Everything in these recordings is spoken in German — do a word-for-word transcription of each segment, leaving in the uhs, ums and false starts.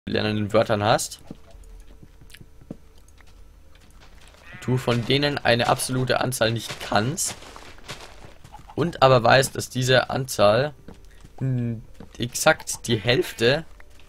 lernenden Wörtern hast, du von denen eine absolute Anzahl nicht kannst und aber weißt, dass diese Anzahl mh, exakt die Hälfte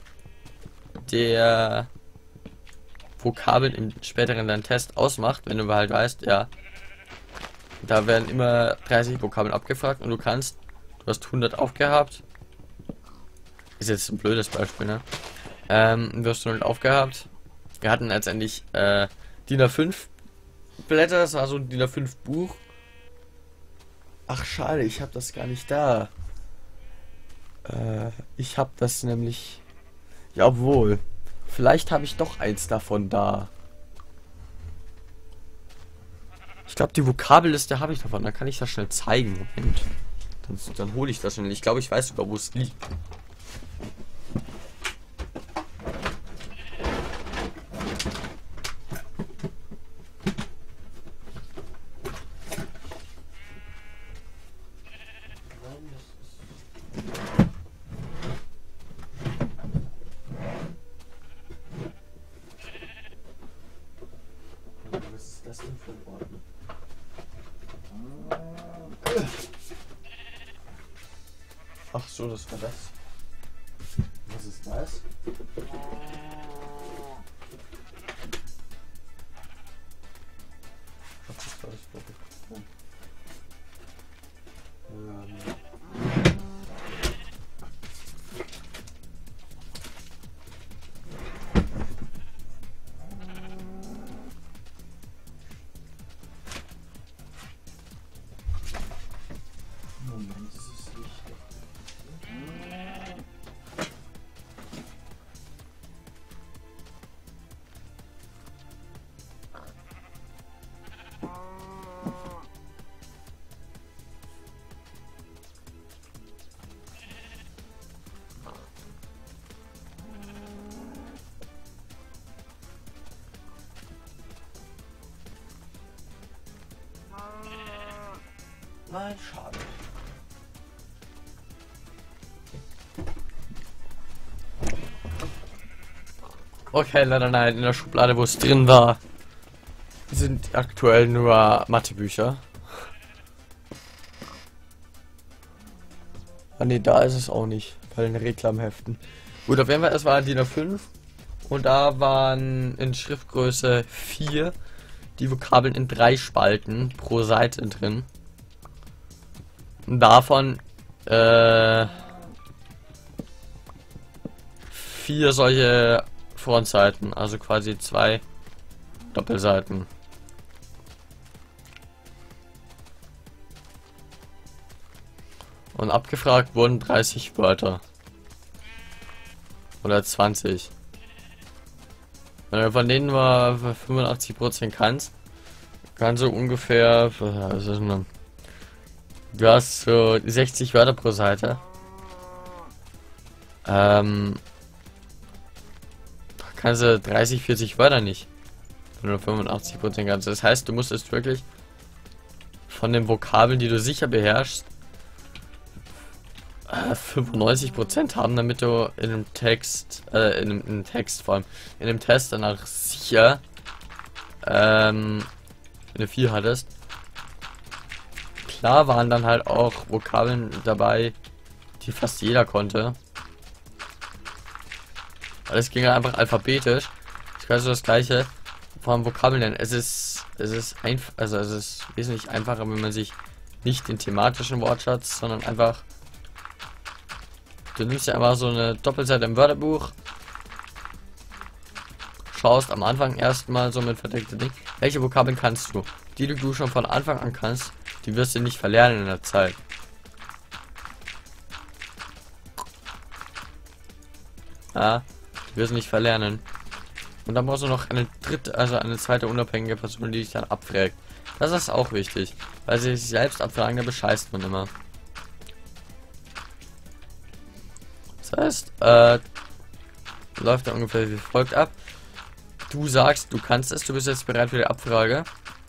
der Vokabeln im späteren deinen Test ausmacht, wenn du halt weißt, ja, da werden immer dreißig Vokabeln abgefragt und du kannst, du hast hundert aufgehabt, ist jetzt ein blödes Beispiel, ne? Ähm, du hast hundert aufgehabt, wir hatten letztendlich äh, D I N A fünf Blätter, das war so ein D I N A fünf Buch. Ach schade, ich habe das gar nicht da. Äh, ich habe das nämlich, jawohl, vielleicht habe ich doch eins davon da. Ich glaube, die Vokabelliste habe ich davon. Dann kann ich das schnell zeigen. Moment. Dann, dann hole ich das schnell. Ich glaube, ich weiß sogar, wo es liegt. Was ist das denn für ein Ordner? Ach so, das war das. Was ist das? Was ist das? Ähm. Moment, das ist nicht. Nein, schade. Okay, leider nein, in der Schublade, wo es drin war, sind aktuell nur Mathebücher. Ah ne, da ist es auch nicht, bei den Reklamheften. Gut, auf jeden Fall, es war D I N A fünf und da waren in Schriftgröße vier die Vokabeln in drei Spalten pro Seite drin. Und davon äh, vier solche Frontseiten, also quasi zwei Doppelseiten. Und abgefragt wurden dreißig Wörter. Oder zwanzig. Wenn du von denen nur fünfundachtzig Prozent kannst, kannst du ungefähr, was ist denn, du hast so sechzig Wörter pro Seite. Ähm, kannst du dreißig, vierzig Wörter nicht. Wenn du fünfundachtzig Prozent kannst. Das heißt, du musstest wirklich von den Vokabeln, die du sicher beherrschst, fünfundneunzig Prozent haben, damit du in einem Text, äh, in einem, in einem Text vor allem, in einem Test danach sicher ähm, eine vier hattest. Klar waren dann halt auch Vokabeln dabei, die fast jeder konnte. Alles ging halt einfach alphabetisch. Ich kann so das gleiche von Vokabeln nennen. Es ist, es ist einfach, also es ist wesentlich einfacher, wenn man sich nicht den thematischen Wortschatz, sondern einfach, du nimmst ja einfach so eine Doppelseite im Wörterbuch, schaust am Anfang erstmal so mit verdeckten Ding, welche Vokabeln kannst du, die du schon von Anfang an kannst, die wirst du nicht verlernen in der Zeit. Ja, die wirst du nicht verlernen. Und dann brauchst du noch eine dritte, also eine zweite unabhängige Person, die dich dann abfragt. Das ist auch wichtig, weil sie sich selbst abfragen, da bescheißt man immer. Das heißt, äh, läuft da ungefähr wie folgt ab. Du sagst, du kannst es, du bist jetzt bereit für die Abfrage.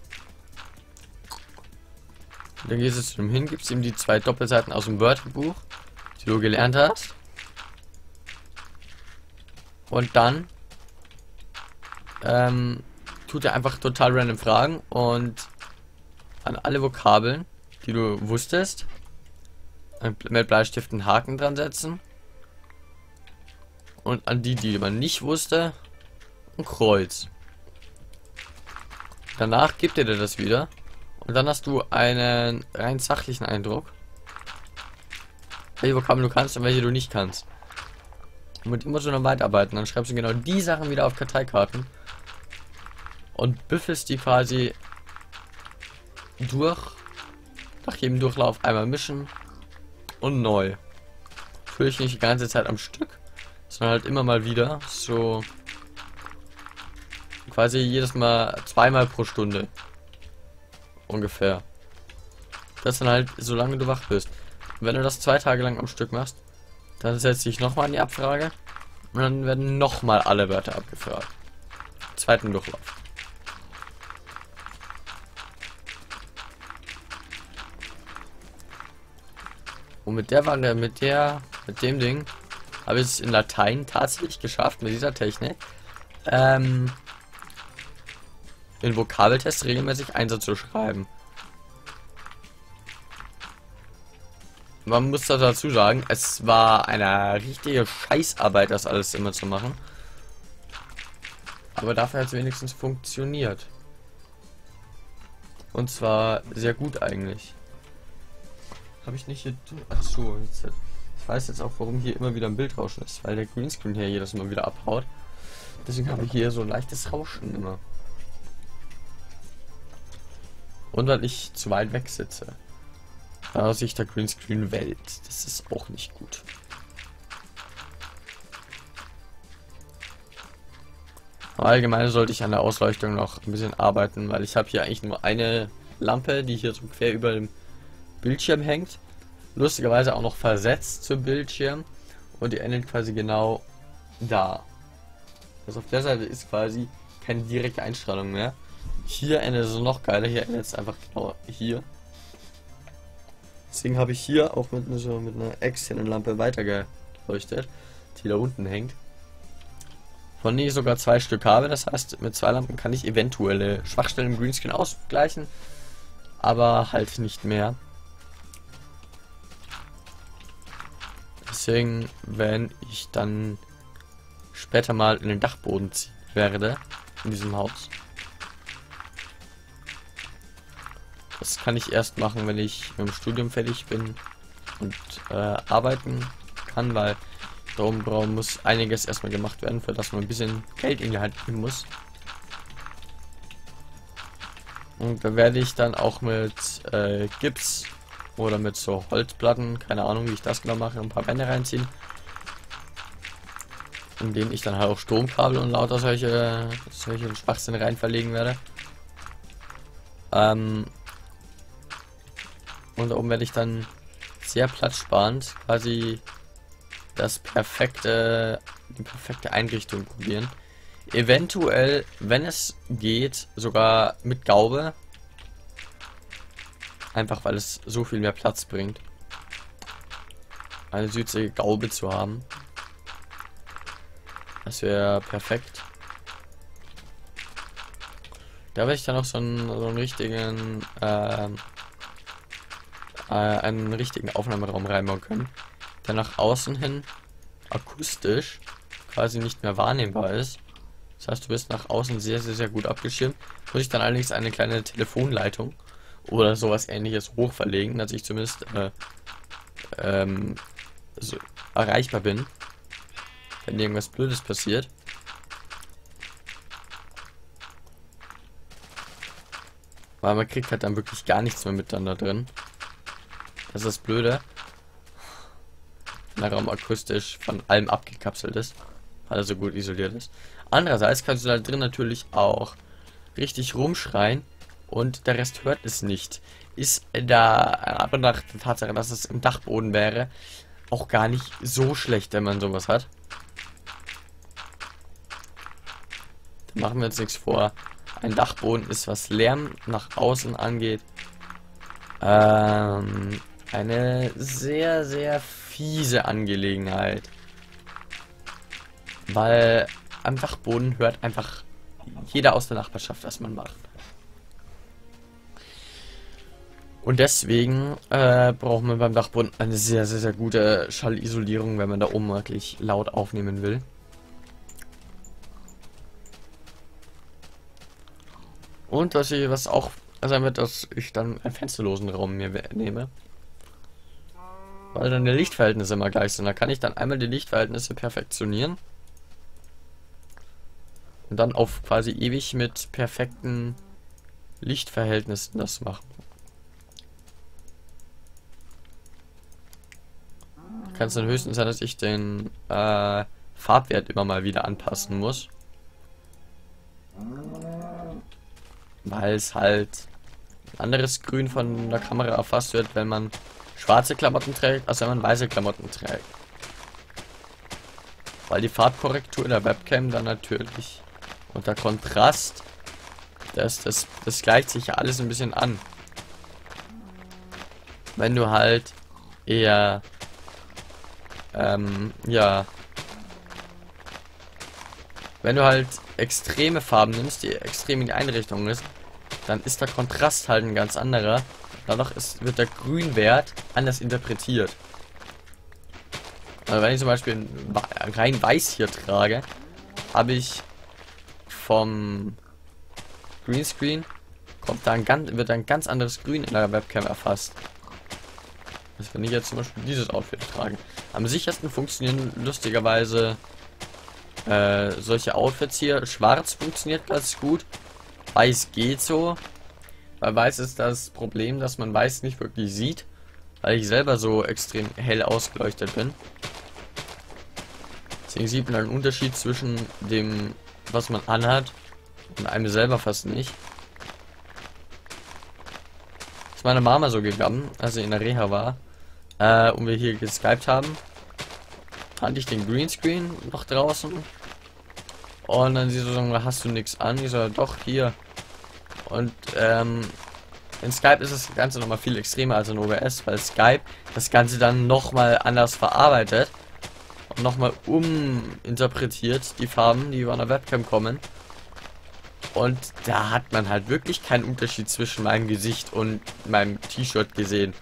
Dann gehst du zu ihm hin, gibst ihm die zwei Doppelseiten aus dem Wörterbuch, die du gelernt hast. Und dann ähm, tut er einfach total random Fragen und an alle Vokabeln, die du wusstest, mit Bleistift einen Haken dran setzen. Und an die, die man nicht wusste, ein Kreuz. Danach gibt er dir das wieder. Und dann hast du einen rein sachlichen Eindruck, welche Vokabeln du kannst und welche du nicht kannst. Und mit ihm musst du dann weiterarbeiten. Dann schreibst du genau die Sachen wieder auf Karteikarten und büffelst die quasi durch. Nach jedem Durchlauf einmal mischen und neu. Natürlich nicht die ganze Zeit am Stück, sondern halt immer mal wieder. So quasi jedes Mal zweimal pro Stunde. Ungefähr. Das dann halt, solange du wach bist. Und wenn du das zwei Tage lang am Stück machst, dann setzt dich nochmal in die Abfrage und dann werden nochmal alle Wörter abgefragt. Zweiten Durchlauf. Und mit der Wand, mit der, mit dem Ding habe ich es in Latein tatsächlich geschafft, mit dieser Technik, ähm, den Vokabeltest regelmäßig Einsatz zu schreiben. Man muss da dazu sagen, es war eine richtige Scheißarbeit, das alles immer zu machen. Aber dafür hat es wenigstens funktioniert. Und zwar sehr gut eigentlich. Habe ich nicht hier... Achso, jetzt... Ich weiß jetzt auch, warum hier immer wieder ein Bildrauschen ist. Weil der Greenscreen hier jedes Mal wieder abhaut. Deswegen habe ich hier so ein leichtes Rauschen immer. Und weil ich zu weit weg sitze. Da sich der Greenscreen wellt. Das ist auch nicht gut. Aber allgemein sollte ich an der Ausleuchtung noch ein bisschen arbeiten, weil ich habe hier eigentlich nur eine Lampe, die hier so quer über dem Bildschirm hängt. Lustigerweise auch noch versetzt zum Bildschirm. Und die endet quasi genau da. Also auf der Seite ist quasi keine direkte Einstrahlung mehr. Hier endet es noch geiler. Hier endet es einfach genau hier. Deswegen habe ich hier auch mit, so mit einer externen Lampe weitergeleuchtet, die da unten hängt. Von der ich sogar zwei Stück habe. Das heißt, mit zwei Lampen kann ich eventuelle Schwachstellen im Greenscreen ausgleichen. Aber halt nicht mehr. Deswegen, wenn ich dann später mal in den Dachboden ziehen werde, in diesem Haus. Das kann ich erst machen, wenn ich mit dem Studium fertig bin und äh, arbeiten kann, weil darum, darum muss einiges erstmal gemacht werden, für das man ein bisschen Geld in die Hand nehmen muss. Und da werde ich dann auch mit äh, Gips oder mit so Holzplatten, keine Ahnung, wie ich das genau mache, ein paar Wände reinziehen, in denen ich dann halt auch Stromkabel und lauter solche solche Schwachsinn rein verlegen werde. Ähm, und da oben werde ich dann sehr platzsparend quasi das perfekte, die perfekte Einrichtung probieren. Eventuell, wenn es geht, sogar mit Gaube. Einfach weil es so viel mehr Platz bringt. Eine süßige Gaube zu haben. Das wäre perfekt. Da werde ich dann noch so einen, so einen richtigen ähm, äh, einen richtigen Aufnahmeraum reinbauen können, der nach außen hin akustisch quasi nicht mehr wahrnehmbar ist. Das heißt, du bist nach außen sehr, sehr, sehr gut abgeschirmt. Muss ich dann allerdings eine kleine Telefonleitung oder sowas ähnliches hochverlegen, dass ich zumindest äh, ähm, so erreichbar bin, wenn irgendwas Blödes passiert. Weil man kriegt halt dann wirklich gar nichts mehr mit dann da drin. Das ist das Blöde. Wenn der Raum akustisch von allem abgekapselt ist, weil er so gut isoliert ist. Andererseits kannst du da drin natürlich auch richtig rumschreien und der Rest hört es nicht. Ist da, aber nach der Tatsache, dass es im Dachboden wäre, auch gar nicht so schlecht, wenn man sowas hat. Da machen wir uns nichts vor. Ein Dachboden ist, was Lärm nach außen angeht, ähm, eine sehr, sehr fiese Angelegenheit. Weil am Dachboden hört einfach jeder aus der Nachbarschaft, was man macht. Und deswegen äh, braucht man beim Dachboden eine sehr, sehr, sehr gute Schallisolierung, wenn man da oben wirklich laut aufnehmen will. Und was ich, was auch sein wird, dass ich dann einen fensterlosen Raum mir nehme. Weil dann die Lichtverhältnisse immer gleich sind. Da kann ich dann einmal die Lichtverhältnisse perfektionieren. Und dann auf quasi ewig mit perfekten Lichtverhältnissen das machen. Kann es dann höchstens sein, dass ich den äh, Farbwert immer mal wieder anpassen muss. Weil es halt ein anderes Grün von der Kamera erfasst wird, wenn man schwarze Klamotten trägt, als wenn man weiße Klamotten trägt. Weil die Farbkorrektur in der Webcam dann natürlich unter Kontrast, das, das, das gleicht sich ja alles ein bisschen an. Wenn du halt eher Ähm, ja. Wenn du halt extreme Farben nimmst, die extrem in die Einrichtung ist, dann ist der Kontrast halt ein ganz anderer. Dadurch ist, wird der Grünwert anders interpretiert. Also wenn ich zum Beispiel rein weiß hier trage, habe ich vom Greenscreen kommt da ein ganz, wird ein ganz anderes Grün in der Webcam erfasst. Also wenn ich jetzt zum Beispiel dieses Outfit trage. Am sichersten funktionieren lustigerweise äh, solche Outfits hier. Schwarz funktioniert ganz gut. Weiß geht so. Weil weiß ist das Problem, dass man weiß nicht wirklich sieht. Weil ich selber so extrem hell ausgeleuchtet bin. Deswegen sieht man einen Unterschied zwischen dem, was man anhat, und einem selber fast nicht. Ist meine Mama so gegangen, als sie in der Reha war. Äh, und wir hier geskypt haben, fand ich den Greenscreen noch draußen. Und dann sie so sagen, hast du nichts an? Ich so, doch, hier. Und ähm, in Skype ist das Ganze nochmal viel extremer als in O B S, weil Skype das Ganze dann nochmal anders verarbeitet und nochmal uminterpretiert, die Farben, die über einer Webcam kommen. Und da hat man halt wirklich keinen Unterschied zwischen meinem Gesicht und meinem T-Shirt gesehen.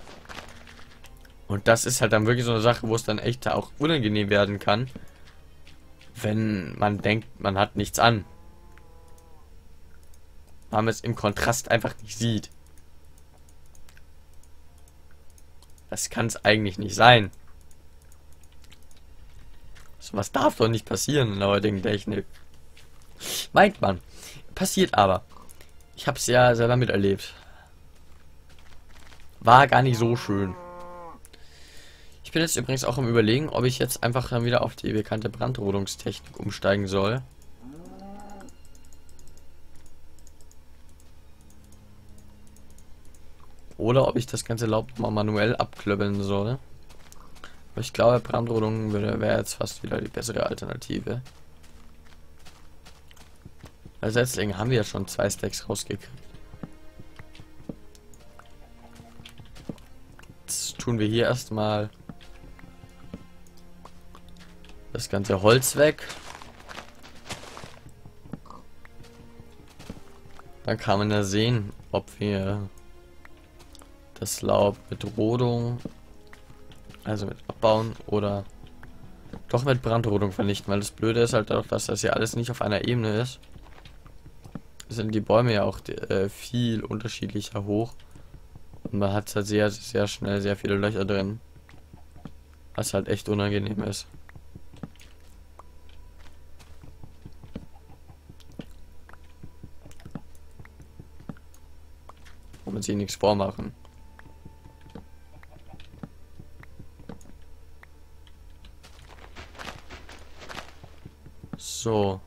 Und das ist halt dann wirklich so eine Sache, wo es dann echt auch unangenehm werden kann, wenn man denkt, man hat nichts an. Weil man es im Kontrast einfach nicht sieht. Das kann es eigentlich nicht sein. So was darf doch nicht passieren in der heutigen Technik. Meint man. Passiert aber. Ich habe es ja selber miterlebt. War gar nicht so schön. Ich bin jetzt übrigens auch im Überlegen, ob ich jetzt einfach dann wieder auf die bekannte Brandrodungstechnik umsteigen soll. Oder ob ich das ganze Laub mal manuell abklöppeln soll. Aber ich glaube, Brandrodung wäre jetzt fast wieder die bessere Alternative. Weil Setzlinge haben wir ja schon zwei Stacks rausgekriegt. Jetzt tun wir hier erstmal das ganze Holz weg. Dann kann man ja sehen, ob wir das Laub mit Rodung, also mit Abbauen oder doch mit Brandrodung vernichten, weil das Blöde ist halt auch, dass das ja alles nicht auf einer Ebene ist. Sind die Bäume ja auch äh, viel unterschiedlicher hoch und man hat halt sehr, sehr schnell sehr viele Löcher drin, was halt echt unangenehm ist. Wo man sich nichts vormachen. So.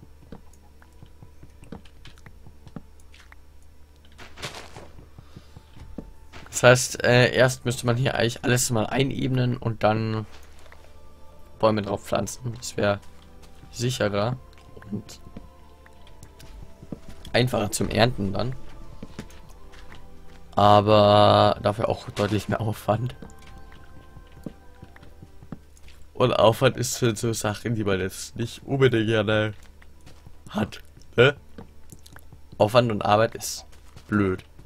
Das heißt, äh, erst müsste man hier eigentlich alles mal einebnen und dann Bäume drauf pflanzen. Das wäre sicherer und einfacher zum Ernten dann. Aber dafür auch deutlich mehr Aufwand. Und Aufwand ist für so Sachen, die man jetzt nicht unbedingt gerne hat. Ne? Aufwand und Arbeit ist blöd.